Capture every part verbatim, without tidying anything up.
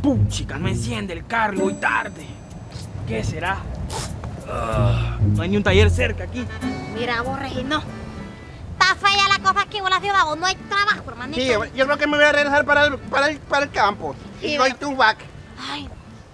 Puchica, no enciende el carro y voy tarde. ¿Qué será? Uh, no hay ni un taller cerca aquí. Mira vos, Regino. Está fea la cosa aquí en la ciudad, vos no hay trabajo, hermanito. Sí, yo, yo creo que me voy a regresar para el, para el, para el campo. Sí, y voy to back. Ay.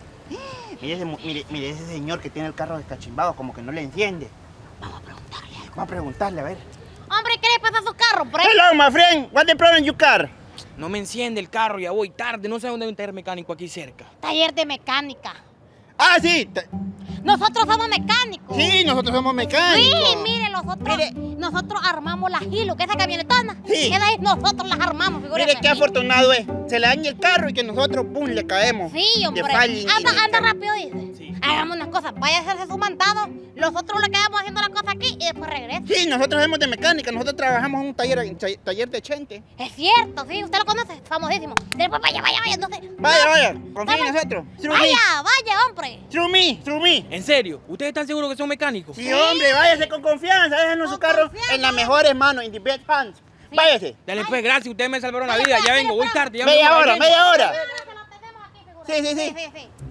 Mire ese, mire, mire ese señor que tiene el carro descachimbado, como que no le enciende. Vamos a preguntarle algo. Vamos a preguntarle, a ver. Hombre, ¿qué le pasa a su carro, por ahí? Hello, my friend. What's the problem in your car? No me enciende el carro, ya voy tarde. No sé dónde hay un taller mecánico aquí cerca. Taller de mecánica. Ah, sí. Nosotros somos mecánicos. Sí, nosotros somos mecánicos. Sí, mire, nosotros, Mire. nosotros armamos la Hilux, esa camionetona. Sí. Esa es, nosotros las armamos, figúrese. Mire qué afortunado es. Se le daña el carro y que nosotros, pum, le caemos. Sí, hombre. De falling Anda, y de anda car- rápido, dice. Sí. Hagamos unas cosas. Vaya a hacerse su mandado. Nosotros le quedamos haciendo las cosas aquí y después regresa. Sí, nosotros somos de mecánica. Nosotros trabajamos en un taller, en ta- taller de Chente. Es cierto, sí. Usted lo conoce. Famosísimo. Después vaya, vaya, vaya. Entonces, Vaya, no, vaya. Confía en vaya. nosotros. Through me. Vaya, vaya, hombre. Through me. Through me. ¿En serio? ¿Ustedes están seguros que son mecánicos? Sí, hombre, váyase con confianza. Déjenos Con su carro confianza. en las mejores manos, in the best hands. Sí. Váyase. Dale Ay. pues, gracias. Ustedes me salvaron la Vaya, vida. pues, Ya aquí vengo, le voy espero. tarde. Ya Media me voy hora, yendo. media hora. Se lo tenemos aquí, figura. Sí, sí, sí. Sí, sí,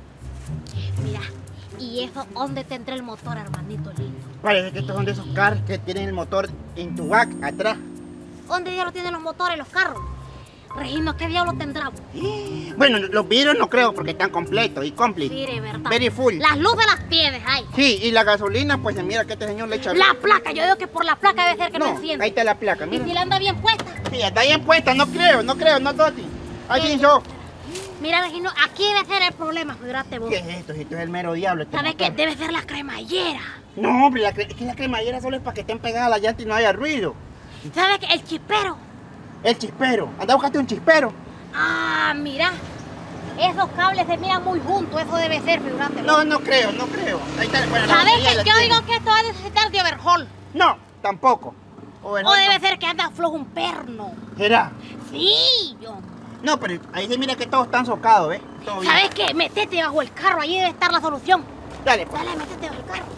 sí. Mira, ¿y eso dónde tendrá el motor, hermanito lindo? Parece que estos son de esos carros que tienen el motor en tu back, atrás. ¿Dónde diablos tienen los motores, los carros? Regino, ¿qué diablos tendrá? Bueno, los vidrios no creo porque están completos y complete. Mire, verdad. Very full. Las luces las tienes ahí. Sí, y la gasolina, pues se mira que este señor le echa... La placa, yo digo que por la placa debe ser que no, No, enciende. ahí está la placa, Y mira. si la anda bien puesta. Sí, está bien puesta, no creo, no creo, no Toti. Así Sí. yo. Mira, Regino, aquí debe ser el problema, figúrate vos. ¿Qué es esto? Si esto es el mero diablo. Este ¿Sabes qué? motor. Debe ser la cremallera. No, hombre, la cre- es que la cremallera solo es para que estén pegadas las llantas y no haya ruido. ¿Sabes qué? El chispero. El chispero. Anda, búscate un chispero. Ah, mira. Esos cables se miran muy juntos, eso debe ser, figúrate. No, no creo, no creo. Ahí está, bueno, la ¿Sabes batería qué? la Yo tiene. digo que esto va a necesitar de overhaul. No, tampoco. O Overhaul debe no. ser que anda flojo un perno. ¿Será? Sí, yo. No, pero ahí se mira que todos están socados, ¿ves? Todo bien. ¿Sabes qué? Métete bajo el carro, ahí debe estar la solución. Dale, pues. Dale, métete bajo el carro.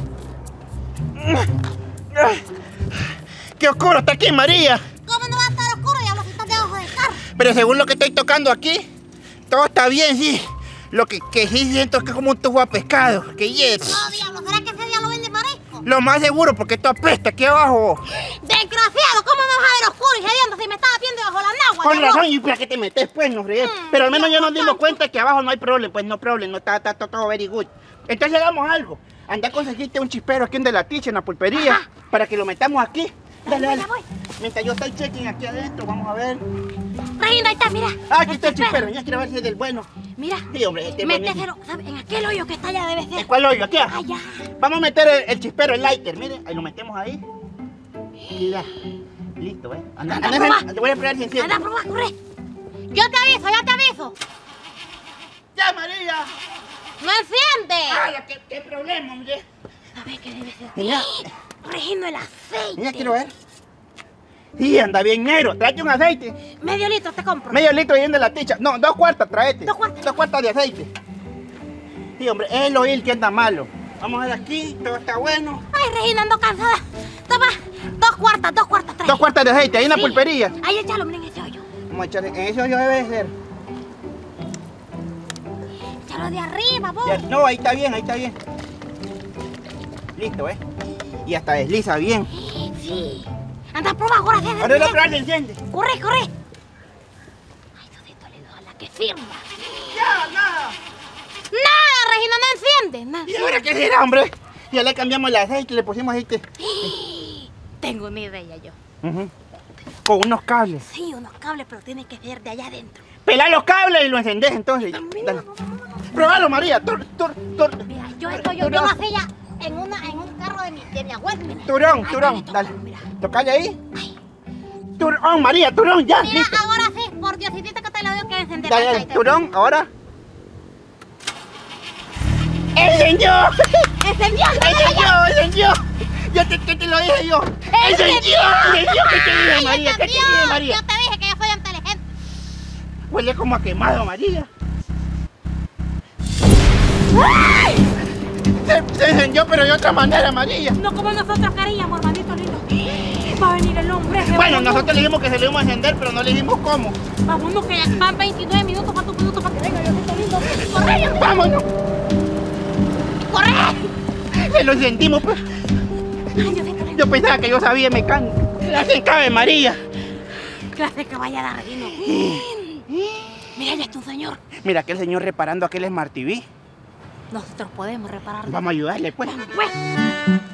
¡Qué oscuro está aquí, María! ¿Cómo no va a estar oscuro, diablo, si estás debajo del carro? Pero según lo que estoy tocando aquí, todo está bien, sí. Lo que, que sí siento es que es como un tubo a pescado. Que yes. No, diablo, ¿será que ese diablo vende marisco? Lo más seguro, porque esto apesta aquí abajo. Desgraciado, ¿cómo me vas a ver oscuro y gediendo si me estaba viendo bajo la nagua? Con diablo? razón, y para que te metes, pues, no fregues. Mm, Pero al menos ya Dios nos dimos santo. cuenta que abajo no hay problema. Pues no problema, no está, está, está todo very good. Entonces hagamos algo. Anda a conseguirte un chispero aquí en de la ticha, en la pulpería, Ajá. para que lo metamos aquí. Dale, Dale, dale. voy. Mientras yo estoy checking aquí adentro, vamos a ver. Regina, ahí está, mira. Ah, aquí está el chispero, ya quiero ver si es del bueno. Mira. Sí, hombre, este es Méteselo, ¿sabes? En aquel hoyo que está allá debe ¿En ser. cuál hoyo? Aquí. Allá. Vamos a meter el, el chispero, el lighter, mire, ahí lo metemos ahí. Y ya. Listo, ¿eh? Anda, Anda, anda, probá. anda, te voy a esperar si enciende. Anda, probá, corre. Yo te aviso, ya te aviso. ¡Ya, María! ¡No enciende! ¡Ay, qué, qué problema, hombre! ¿Sabes qué debe ser? Mira. Regino, el aceite. Mira, quiero ver. Sí, anda bien negro. Tráete un aceite. Medio litro te compro. Medio litro bien de la ticha. No, dos cuartas, tráete. Dos cuartas. Dos cuartas de aceite. Sí, hombre, es el oil que anda malo. Vamos a ver aquí, todo está bueno. Ay, Regina, ando cansada. Toma, dos cuartas, dos cuartas, trae. Dos cuartas de aceite, ahí en la Sí. pulpería. Ahí échalo, miren ese hoyo. Vamos a echar en ese hoyo debe ser. Échalo de arriba, vos. Ya, no, ahí está bien, ahí está bien. Listo, ¿eh? Y hasta desliza bien. Sí. Anda, prueba ahora. Ahora, Ahora el otro lado se enciende. Corre, corre. Ay, Diosito lindo, ojalá que firma. Ya, nada. Nada, Regina, no enciende. No ¿Y ahora qué será, hombre? Ya le cambiamos el aceite, le pusimos aceite. enciende. Tengo una idea yo. Ujú. Con unos cables. Sí, unos cables, pero tiene que ser de allá adentro. Pelá los cables y lo encendés entonces. Mira, Dale. Probalo, María. Tur, tur, tur. Mira, yo esto yo, yo lo hacía en, una, en un carro de mi, de mi abuelo. Mira. Turón, Ay, turón. dale, Dale. mira. Tocale ahí. Turón, María, turón, ya. Mira, Listo. ahora sí, por Diosito que te lo digo que encender. Dale, Ahí dale. está, ahí está. Turón, ahora. ¡Encendió! ¡Encendió! ¡Encendió! ¡Encendió! Yo te, que te lo dije yo. ¡Encendió! ¡Encendió! ¿Qué te dije, Ay, María? ¿Qué te encendió. dije, María? Yo te dije que yo soy inteligente. Huele como a quemado, María. ¡Ay! Se, se encendió, pero de otra manera, María. No como nosotros queríamos, hermanito lindo. Va a venir el hombre. ese, Bueno, vámonos. nosotros le dijimos que se le íbamos a encender, pero no le dijimos cómo. Vámonos, que ya van veintinueve minutos, ¿cuántos minutos para que venga? ¡Vámonos! ¡Corre! Se lo sentimos, pues. Ay, yo sé que Yo pensaba que yo sabía mecánico. Gracias, Ave María. clase que vaya a dar Regino. Mira, ya está un señor. Mira, aquel señor reparando aquel Smart T V. Nosotros podemos repararlo. Vamos a ayudarle, pues. Pues.